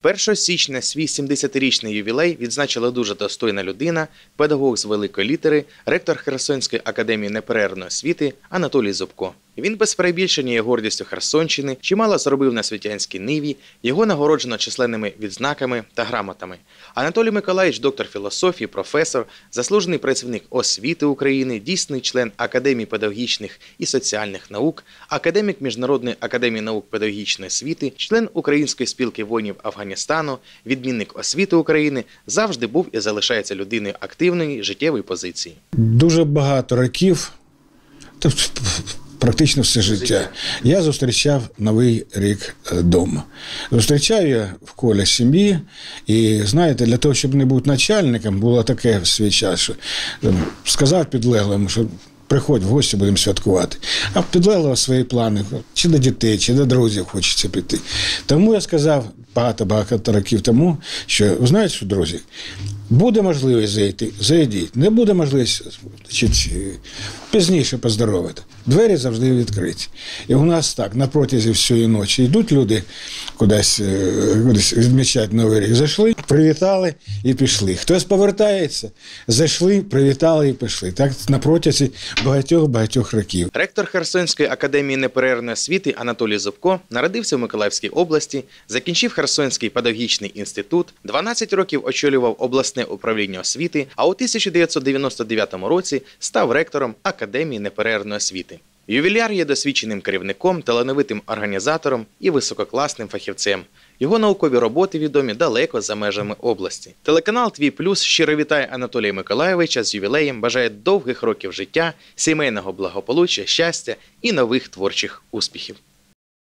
1 січня свій 70-річний ювілей відзначила дуже достойна людина, педагог з великої літери, ректор Херсонської академії неперервної освіти Анатолій Зубко. Він без перебільшення є гордістю Херсонщини, чимало зробив на освітянській ниві, його нагороджено численними відзнаками та грамотами. Анатолій Миколаївич – доктор філософії, професор, заслужений працівник освіти України, дійсний член Академії педагогічних і соціальних наук, академік Міжнародної академії наук педагогічної освіти, член Української спілки воїнів Афганістану, відмінник освіти України, завжди був і залишається людиною активної життєвої позиції. Дуже багато років, практично все життя, я зустрічав Новий рік вдома. Зустрічав я в колі сім'ї, і, знаєте, для того, щоб не бути начальником, було таке в свій час, що сказав підлеглому, що приходь в гості, будемо святкувати. А підлеглого свої плани, чи до дітей, чи до друзів хочеться піти. Тому я сказав багато років тому, що, ви знаєте що, друзі, буде можливість зайти, зайдіть. Не буде можливість пізніше поздоровити. Двері завжди відкриті. І у нас так, на протязі всієї ночі йдуть люди кудись відмічати Новий рік. Зайшли, привітали і пішли. Хтось повертається, зайшли, привітали і пішли. Так на протязі багатьох років. Ректор Херсонської академії неперервної освіти Анатолій Зубко народився в Миколаївській області, закінчив Херсонський педагогічний інститут, 12 років очолював обласне управління освіти, а у 1999 році став ректором Академії неперервної освіти. Ювіляр є досвідченим керівником, талановитим організатором і висококласним фахівцем. Його наукові роботи відомі далеко за межами області. Телеканал «Твій плюс» щиро вітає Анатолія Миколаївича з ювілеєм, бажає довгих років життя, сімейного благополуччя, щастя і нових творчих успіхів.